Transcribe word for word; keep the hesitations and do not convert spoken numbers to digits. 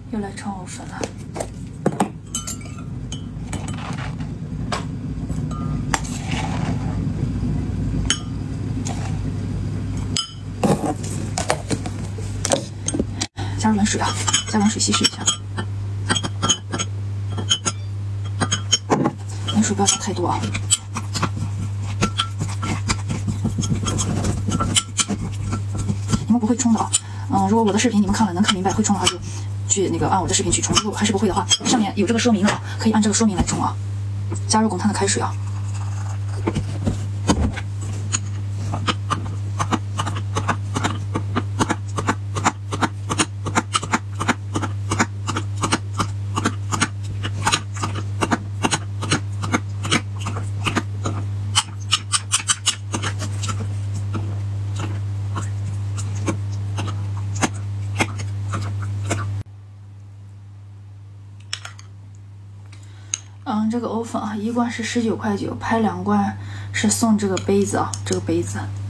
又来冲藕粉了。加入冷水啊，加冷水稀释一下。冷水不要加太多啊。 你们不会冲的啊，嗯，如果我的视频你们看了能看明白会冲的话，就去那个按我的视频去冲。如果还是不会的话，上面有这个说明的啊，可以按这个说明来冲啊。加入滚烫的开水啊。嗯，这个藕粉啊，一罐是十九块九，拍两罐是送这个杯子啊，这个杯子。